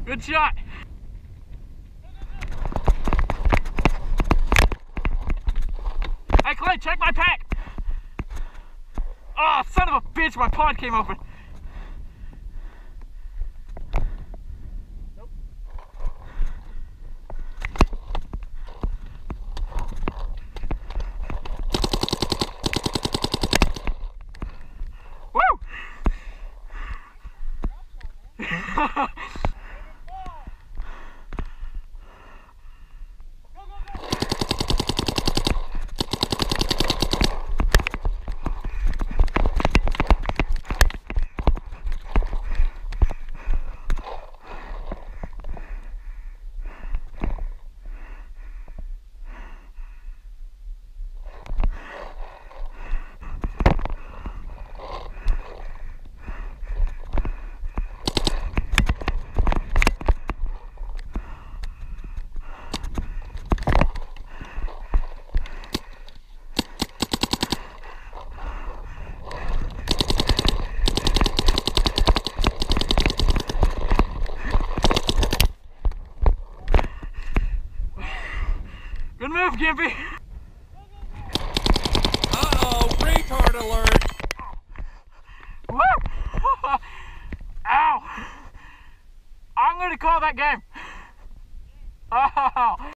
Good shot. Hey Clay, check my pack. Oh, son of a bitch, my pod came open. Nope. Woo! Good move, Gimpy. Uh-oh, retard alert. Woo! Ow! I'm gonna call that game. Oh.